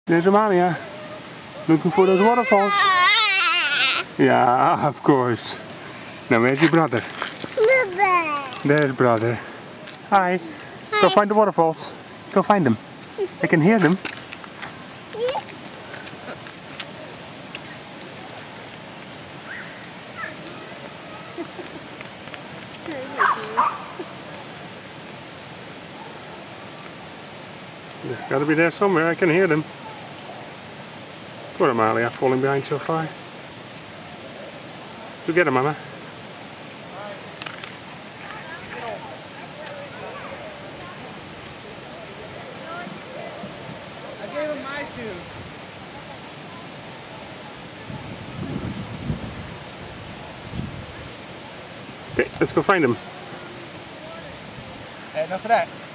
There's Amalia. Looking for those waterfalls. Yeah, of course. Now where's your brother? There's brother. Hi. Go find the waterfalls. Go find them. I can hear them. They've got to be there somewhere. I can hear them. Poor Amalia, falling behind so far. Let's go get her, Mama. I gave him my shoes. Okay, let's go find them. Hey, enough of that.